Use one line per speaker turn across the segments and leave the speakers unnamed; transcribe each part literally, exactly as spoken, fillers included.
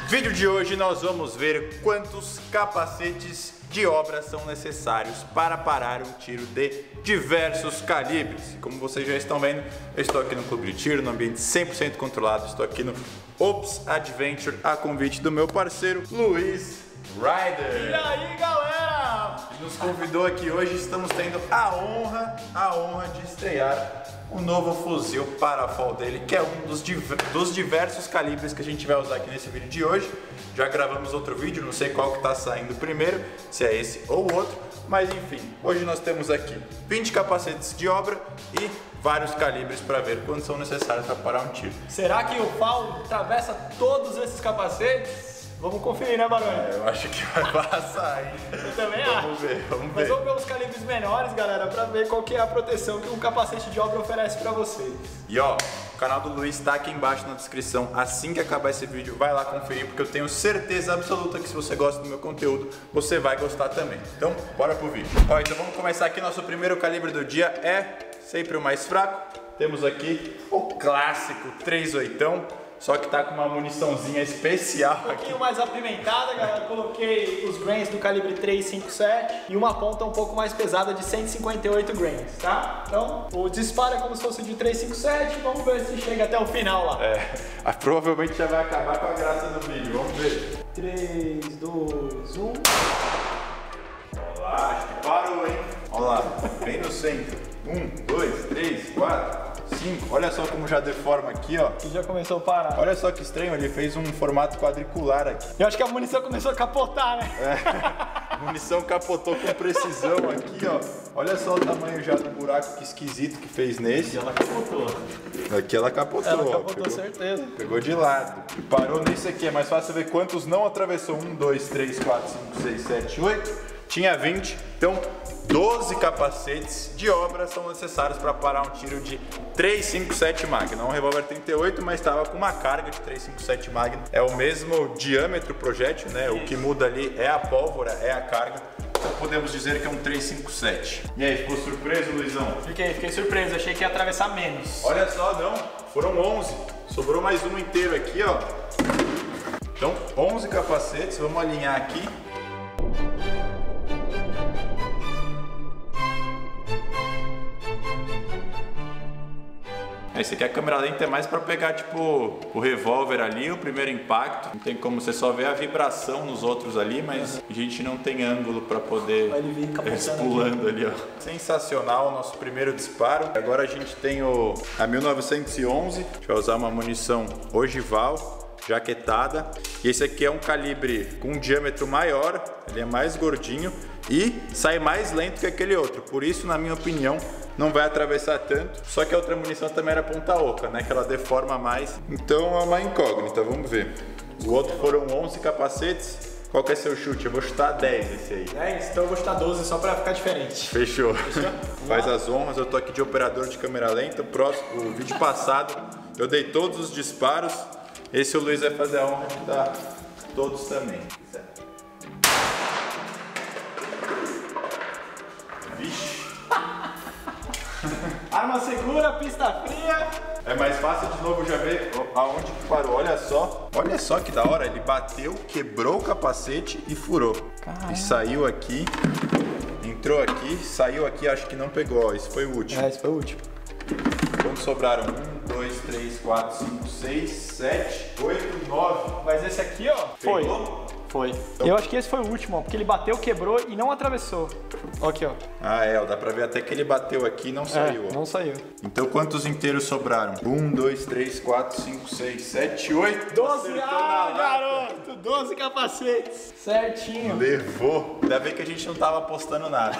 Vídeo de hoje nós vamos ver quantos capacetes de obra são necessários para parar um tiro de diversos calibres. Como vocês já estão vendo, eu estou aqui no clube de tiro, no ambiente cem por cento controlado, estou aqui no Ops Adventure, a convite do meu parceiro Luiz Rider.
E aí, galera?
Nos convidou aqui hoje, estamos tendo a honra, a honra de estrear o novo fuzil Parafal dele, que é um dos, div dos diversos calibres que a gente vai usar aqui nesse vídeo de hoje. Já gravamos outro vídeo, não sei qual que está saindo primeiro, se é esse ou o outro, mas enfim, hoje nós temos aqui vinte capacetes de obra e vários calibres para ver quantos são necessários para parar um tiro.
Será que o pau atravessa todos esses capacetes? Vamos conferir, né, Baroni?
É, eu acho que vai passar, hein?
Eu também
vamos
acho.
Vamos ver, vamos ver.
Mas vamos ver os calibres menores, galera, pra ver qual que é a proteção que um capacete de obra oferece pra vocês.
E ó, o canal do Luiz tá aqui embaixo na descrição. Assim que acabar esse vídeo, vai lá conferir, porque eu tenho certeza absoluta que se você gosta do meu conteúdo, você vai gostar também. Então, bora pro vídeo. Ó, então vamos começar aqui. Nosso primeiro calibre do dia é sempre o mais fraco. Temos aqui o clássico três oitão. Só que tá com uma muniçãozinha especial
Um pouquinho aqui. mais apimentada, galera. Coloquei os grains do calibre três cinco sete e uma ponta um pouco mais pesada de cento e cinquenta e oito grains, tá? Então, o disparo é como se fosse de três cinco sete. Vamos ver se chega até o final lá.
É, provavelmente já vai acabar com a graça do vídeo. Vamos ver.
três, dois, um.
Olha lá, acho que parou, hein? Olha lá, bem no centro. Um, dois, três, quatro. cinco. Olha só como já deforma aqui, ó.
E já começou a parar.
Olha só que estranho, ele fez um formato quadricular aqui.
Eu acho que a munição começou a capotar, né?
É. A munição capotou com precisão aqui, ó. Olha só o tamanho já do buraco, que esquisito que fez nesse.
E ela capotou.
Aqui ela capotou,
Ela
ó.
capotou,
Pegou,
certeza.
Pegou de lado. Parou nesse aqui, é mais fácil ver quantos não atravessou. Um, dois, três, quatro, cinco, seis, sete, oito. Tinha vinte, então doze capacetes de obra são necessários para parar um tiro de três cinco sete Magnum. É um revólver trinta e oito, mas estava com uma carga de três cinco sete Magnum. É o mesmo diâmetro projétil, né? O que muda ali é a pólvora, é a carga. Então podemos dizer que é um três cinco sete. E aí, ficou surpreso, Luizão?
Fiquei, fiquei surpreso. Achei que ia atravessar menos.
Olha só, não. Foram onze. Sobrou mais um inteiro aqui, ó. Então, onze capacetes. Vamos alinhar aqui. Esse aqui a câmera lenta é mais para pegar tipo o revólver ali, o primeiro impacto. Não tem como você só ver a vibração nos outros ali, mas a gente não tem ângulo para poder eles pulando ali, ó. Sensacional o nosso primeiro disparo. Agora a gente tem o a mil novecentos e onze. A gente vai usar uma munição ogival, jaquetada. E esse aqui é um calibre com um diâmetro maior, ele é mais gordinho e sai mais lento que aquele outro. Por isso, na minha opinião, não vai atravessar tanto. Só que a outra munição também era ponta oca, né? Que ela deforma mais. Então é uma incógnita, vamos ver. O outro foram onze capacetes. Qual que é seu chute? Eu vou chutar dez esse aí.
dez? Então eu vou chutar doze só pra ficar diferente.
Fechou.
Fechou?
Faz as honras, eu tô aqui de operador de câmera lenta. O, próximo, o vídeo passado eu dei todos os disparos. Esse o Luiz vai fazer a honra de dar todos também. Vixe.
Arma segura, pista fria.
É mais fácil de novo já ver aonde que parou. Olha só. Olha só que da hora. Ele bateu, quebrou o capacete e furou. Caramba. E saiu aqui. Entrou aqui, saiu aqui. Acho que não pegou. Ó, esse foi o último.
É, esse foi o último.
Quantos sobraram? um, dois, três, quatro, cinco, seis, sete, oito, nove.
Mas esse aqui, ó, foi.
Pegou?
Foi. Então, eu acho que esse foi o último, ó, porque ele bateu, quebrou e não atravessou. Ó, aqui, ó.
Ah, é, ó, dá pra ver até que ele bateu aqui e não saiu,
é,
ó.
não saiu.
Então quantos inteiros sobraram? um, dois, três, quatro, cinco, seis, sete, oito.
doze, ah, garoto! doze capacetes. Certinho.
Levou. Ainda bem que a gente não tava apostando nada.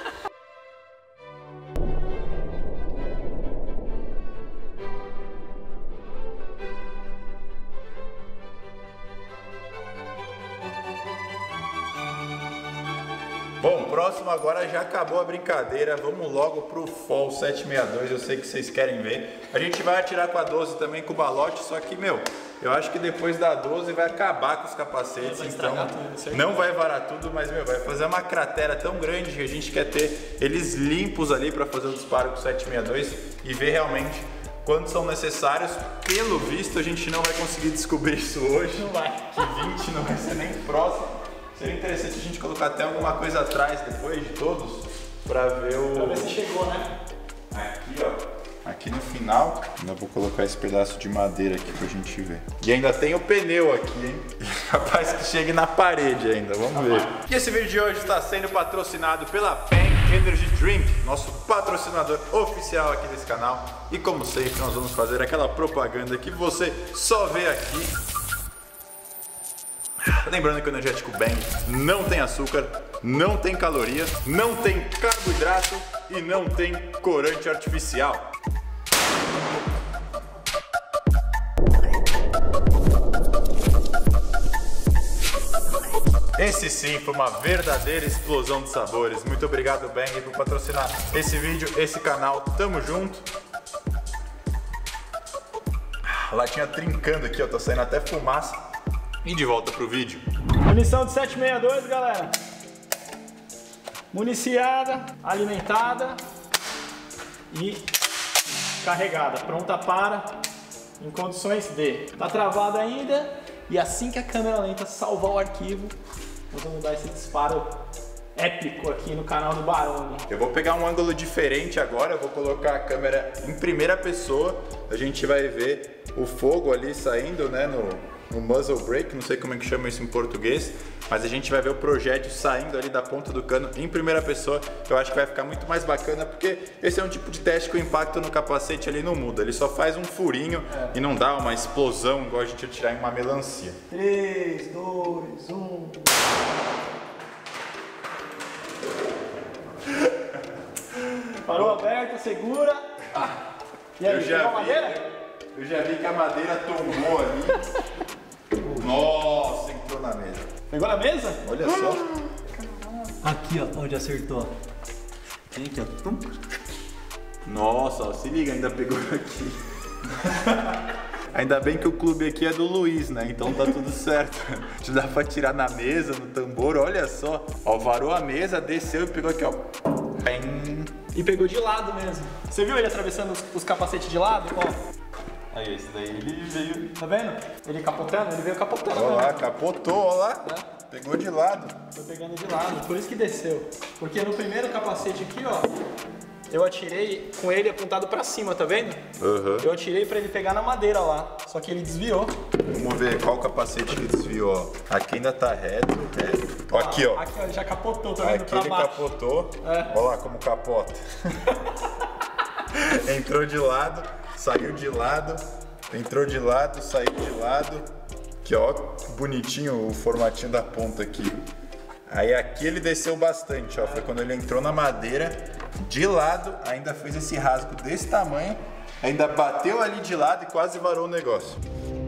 Bom, próximo agora já acabou a brincadeira, vamos logo pro Fall sete seis dois, eu sei que vocês querem ver. A gente vai atirar com a doze também, com o balote, só que, meu, eu acho que depois da doze vai acabar com os capacetes, então tudo, não vai varar tudo, mas, meu, vai fazer uma cratera tão grande que a gente quer ter eles limpos ali para fazer o disparo com o sete seis dois e ver realmente quando são necessários. Pelo visto, a gente não vai conseguir descobrir isso hoje.
Não vai.
Que vinte não vai ser nem próximo. Seria interessante a gente colocar até alguma coisa atrás depois de todos, pra ver o...
Pra ver se chegou, né?
Aqui, ó. Aqui no final, ainda vou colocar esse pedaço de madeira aqui pra gente ver. E ainda tem o pneu aqui, hein? Capaz que chegue na parede ainda, vamos ver. E esse vídeo de hoje está sendo patrocinado pela Bang Energy Drink, nosso patrocinador oficial aqui desse canal. E como sempre, nós vamos fazer aquela propaganda que você só vê aqui. Lembrando que o energético Bang não tem açúcar, não tem caloria, não tem carboidrato e não tem corante artificial. Esse sim foi uma verdadeira explosão de sabores. Muito obrigado, Bang, por patrocinar esse vídeo, esse canal. Tamo junto. A latinha trincando aqui, ó, tá saindo até fumaça. E de volta pro vídeo.
Munição de sete sessenta e dois, galera. Municiada, alimentada e carregada, pronta para, em condições de. Tá travada ainda, e assim que a câmera lenta salvar o arquivo, nós vamos dar esse disparo épico aqui no canal do Barone.
Eu vou pegar um ângulo diferente agora, eu vou colocar a câmera em primeira pessoa, a gente vai ver o fogo ali saindo, né, no, no muzzle brake, não sei como é que chama isso em português, mas a gente vai ver o projétil saindo ali da ponta do cano em primeira pessoa. Eu acho que vai ficar muito mais bacana, porque esse é um tipo de teste que o impacto no capacete ali não muda, ele só faz um furinho é. e não dá uma explosão igual a gente ia tirar em uma melancia.
três, dois, um... Parou aberto, segura. Ah. E aí,
eu já
pegou a
vi,
madeira?
Eu já vi que a madeira tombou ali. Nossa, entrou na mesa.
Pegou na mesa?
Olha só.
Aqui, ó, onde acertou. Vem aqui, ó. Tum.
Nossa, ó, se liga, ainda pegou aqui. Ainda bem que o clube aqui é do Luiz, né? Então tá tudo certo. Te dá pra tirar na mesa, no tambor, olha só. Ó, varou a mesa, desceu e pegou aqui, ó. Bem...
E pegou de lado mesmo. Você viu ele atravessando os, os capacetes de lado? Ó.
Aí, esse daí ele veio...
Tá vendo? Ele capotando, ele veio capotando.
Ó lá,
mesmo.
capotou, ó lá.
É.
Pegou de lado.
Foi pegando de lado, por isso que desceu. Porque no primeiro capacete aqui, ó, eu atirei com ele apontado pra cima, tá vendo?
Uhum.
Eu atirei pra ele pegar na madeira lá, só que ele desviou.
Vamos ver qual capacete que desviou, ó. Aqui ainda tá reto, reto. Ó, aqui, ó.
Aqui, ó, já capotou, tá vendo?
Aqui
Pra
ele
baixo.
capotou.
É.
Olha lá como capota. Entrou de lado, saiu de lado, entrou de lado, saiu de lado. Aqui, ó, bonitinho o formatinho da ponta aqui. Aí aqui ele desceu bastante, ó. Foi quando ele entrou na madeira, de lado, ainda fez esse rasgo desse tamanho, ainda bateu ali de lado e quase varou o negócio.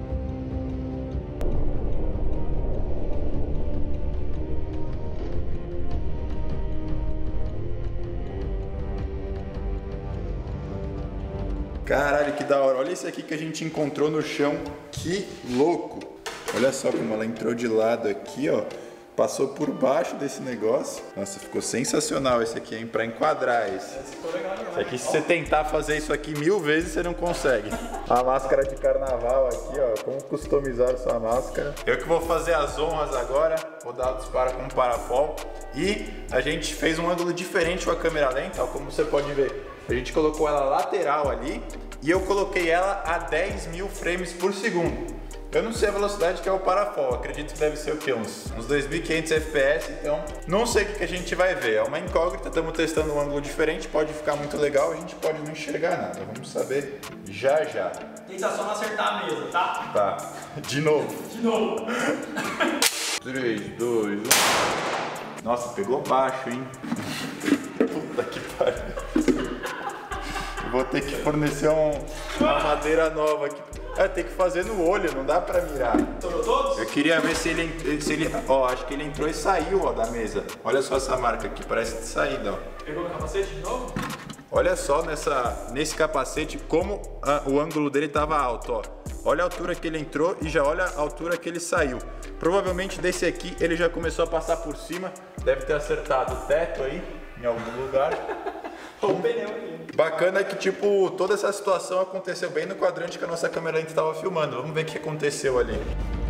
Caralho, que da hora. Olha esse aqui que a gente encontrou no chão. Que louco. Olha só como ela entrou de lado aqui, ó. Passou por baixo desse negócio. Nossa, ficou sensacional esse aqui, hein? Pra enquadrar esse.
Esse ficou legal, né?
Isso aqui, se você tentar fazer isso aqui mil vezes, você não consegue. A máscara de carnaval aqui, ó. Como customizar essa máscara. Eu que vou fazer as honras agora. Vou dar o disparo com o parafol. E a gente fez um ângulo diferente com a câmera lenta, ó. Como você pode ver. A gente colocou ela lateral ali. E eu coloquei ela a dez mil frames por segundo. Eu não sei a velocidade que é o parafol, acredito que deve ser o quê? Uns, uns dois mil e quinhentos F P S, então não sei o que, que a gente vai ver. É uma incógnita, estamos testando um ângulo diferente, pode ficar muito legal, a gente pode não enxergar nada. Vamos saber já já.
Tenta só não acertar a mesa, tá?
Tá, de novo.
De novo.
três, dois, um. Nossa, pegou baixo, hein? Puta que pariu. Eu vou ter que fornecer um, uma madeira nova aqui. É, tem que fazer no olho, não dá pra mirar.
Sobrou todos?
Eu queria ver se ele, se ele... Ó, acho que ele entrou e saiu, ó, da mesa. Olha só essa marca aqui, parece de saída, ó.
Pegou no capacete de novo?
Olha só nessa, nesse capacete como a, o ângulo dele tava alto, ó. Olha a altura que ele entrou e já olha a altura que ele saiu. Provavelmente desse aqui ele já começou a passar por cima. Deve ter acertado o teto aí, em algum lugar.
O pneu aqui.
Bacana que, tipo, toda essa situação aconteceu bem no quadrante que a nossa câmera lenta estava filmando. Vamos ver o que aconteceu ali.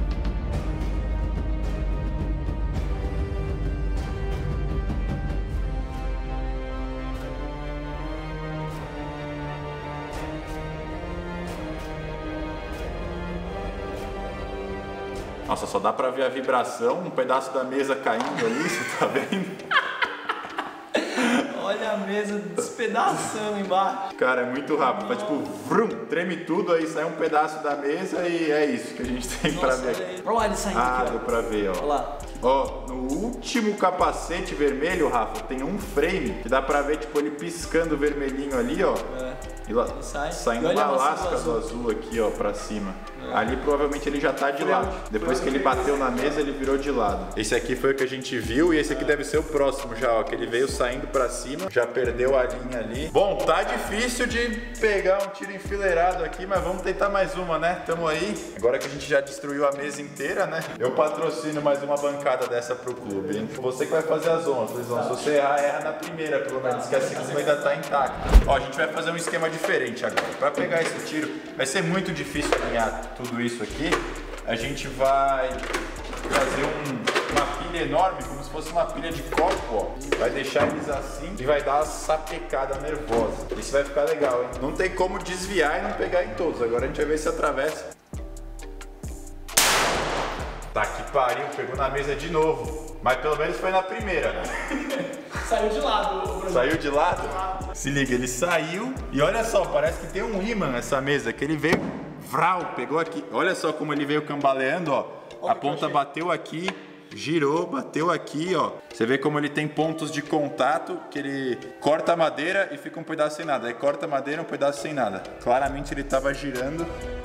Nossa, só dá pra ver a vibração, um pedaço da mesa caindo ali, você tá vendo?
Olha a mesa despedaçando embaixo.
Cara, é muito rápido, faz tipo, vrum, treme tudo, aí sai um pedaço da mesa e é isso que a gente tem Nossa, pra ver.
Olha ele saindo
ah,
aqui, ó.
deu pra ver, ó.
Olha lá.
Ó, no último capacete vermelho, Rafa, tem um frame que dá pra ver, tipo, ele piscando vermelhinho ali, ó. É. E lá, sai. Saindo uma lasca do azul. azul aqui, ó, pra cima. É. Ali provavelmente ele já tá de lado. Depois que ele bateu na mesa, ele virou de lado. Esse aqui foi o que a gente viu e esse aqui deve ser o próximo já, ó. Que ele veio saindo pra cima, já perdeu a linha ali. Bom, tá difícil de pegar um tiro enfileirado aqui, mas vamos tentar mais uma, né? Tamo aí. Agora que a gente já destruiu a mesa inteira, né? Eu patrocino mais uma bancada dessa pro clube, hein? Você que vai fazer as honras, Luizão. Se você errar, erra na primeira, pelo menos, que a segunda ainda tá intacta. Ó, a gente vai fazer um esquema diferente agora. Pra pegar esse tiro, vai ser muito difícil alinhar tudo isso aqui. A gente vai fazer um, uma pilha enorme, como se fosse uma pilha de copo, ó. Vai deixar eles assim e vai dar uma sapecada nervosa. Isso vai ficar legal, hein? Não tem como desviar e não pegar em todos. Agora a gente vai ver se atravessa. Tá que pariu, pegou na mesa de novo. Mas pelo menos foi na primeira, né?
Saiu de lado. Bruno.
Saiu de lado? Se liga, ele saiu e olha só, parece que tem um imã nessa mesa, que ele veio, vral, pegou aqui. Olha só como ele veio cambaleando, ó. A ponta bateu aqui, girou, bateu aqui, ó. Você vê como ele tem pontos de contato, que ele corta a madeira e fica um pedaço sem nada. Aí corta a madeira, um pedaço sem nada. Claramente ele tava girando.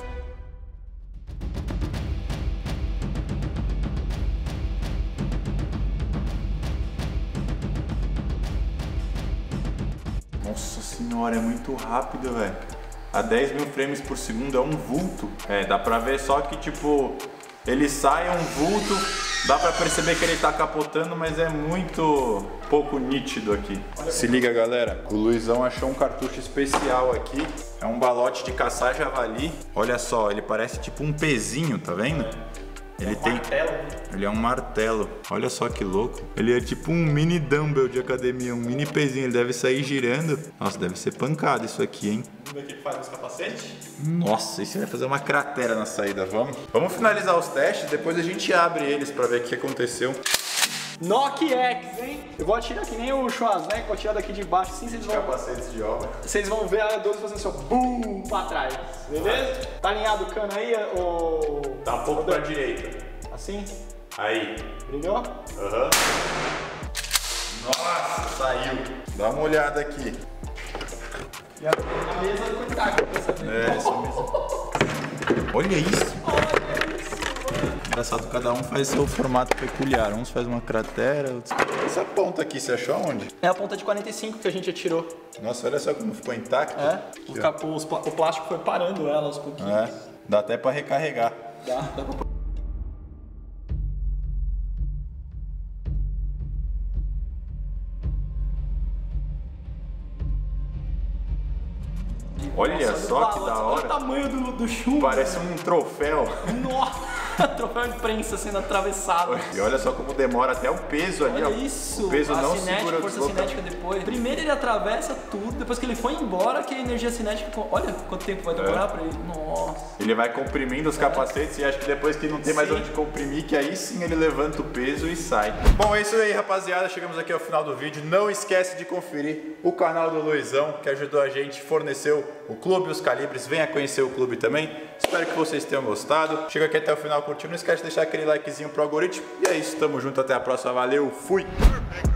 Nossa senhora, é muito rápido, velho. A dez mil frames por segundo é um vulto. É, dá pra ver só que, tipo, ele sai, é um vulto. Dá pra perceber que ele tá capotando, mas é muito pouco nítido aqui. Se liga, galera. O Luizão achou um cartucho especial aqui. É um balote de caçar javali. Olha só, ele parece tipo um pezinho, tá vendo? Ele tem. Ele é um martelo. Olha só que louco. Ele é tipo um mini dumbbell de academia, um mini pezinho. Ele deve sair girando. Nossa, deve ser pancada isso aqui, hein?
Vamos ver o que faz os capacetes?
Nossa, isso vai fazer uma cratera na saída, vamos? Vamos finalizar os testes, depois a gente abre eles pra ver o que aconteceu.
Nock X, hein? Eu vou atirar que nem o Schwarzenegger, vou atirar daqui de baixo assim, vocês vão...
Capacetes de obra.
Vocês vão ver a doze fazendo assim, ó, BUM! Pra trás, beleza? Tá alinhado o cano aí, ou...
Tá um pouco pra direita.
Assim?
Aí.
Brilhou?
Aham. Uhum. Nossa, saiu. Dá uma olhada aqui.
E a, a mesa ficou intacta, dessa vez.
É, essa mesa. Olha isso.
Olha isso, mano.
Engraçado, cada um faz seu formato peculiar. Uns faz uma cratera, outros... Essa ponta aqui, você achou onde?
É a ponta de quarenta e cinco que a gente atirou.
Nossa, olha só como ficou intacto.
É, os capôs, o plástico foi parando ela aos pouquinhos.
É, dá até pra recarregar.
Dá, dá pra...
Olha
Nossa,
só que da hora.
Olha o tamanho do, do chumbo.
Parece um troféu.
Nossa, troféu de imprensa sendo atravessado.
E olha só como demora até o peso ali,
olha
ó.
isso.
O peso
a
não
cinética,
segura o
força
deslocamento.
cinética depois. Primeiro ele atravessa tudo, depois que ele foi embora, que a energia cinética... Olha quanto tempo vai demorar é. pra ele. Nossa.
Ele vai comprimindo os capacetes é. e acho que depois que não tem mais sim. onde comprimir, que aí sim ele levanta o peso e sai. Bom, é isso aí, rapaziada. Chegamos aqui ao final do vídeo. Não esquece de conferir o canal do Luizão, que ajudou a gente, forneceu o clube, os calibres. Venha conhecer o clube também. Espero que vocês tenham gostado. Chega aqui até o final curtindo. Não esquece de deixar aquele likezinho pro algoritmo. E é isso, tamo junto. Até a próxima. Valeu, fui!